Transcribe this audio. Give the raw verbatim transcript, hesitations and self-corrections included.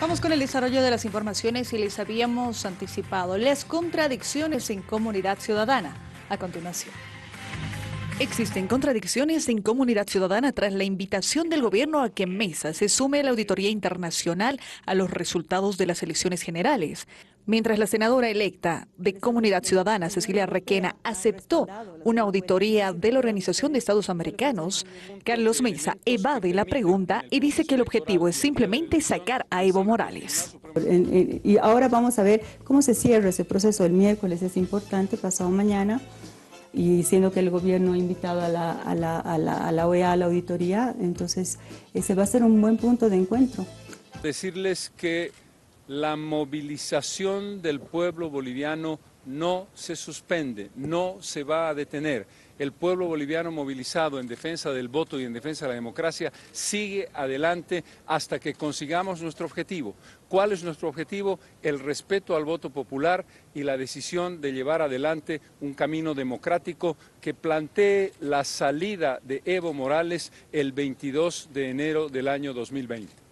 Vamos con el desarrollo de las informaciones y les habíamos anticipado las contradicciones en Comunidad Ciudadana. A continuación. Existen contradicciones en Comunidad Ciudadana tras la invitación del gobierno a que Mesa se sume a la auditoría internacional a los resultados de las elecciones generales. Mientras la senadora electa de Comunidad Ciudadana, Cecilia Requena, aceptó una auditoría de la Organización de Estados Americanos, Carlos Mesa evade la pregunta y dice que el objetivo es simplemente sacar a Evo Morales. Y ahora vamos a ver cómo se cierra ese proceso. El miércoles es importante, pasado mañana, y siendo que el gobierno ha invitado a la, a la, a la, a la O E A a la auditoría, entonces ese va a ser un buen punto de encuentro. Decirles que la movilización del pueblo boliviano no se suspende, no se va a detener. El pueblo boliviano movilizado en defensa del voto y en defensa de la democracia sigue adelante hasta que consigamos nuestro objetivo. ¿Cuál es nuestro objetivo? El respeto al voto popular y la decisión de llevar adelante un camino democrático que plantee la salida de Evo Morales el veintidós de enero del año dos mil veinte.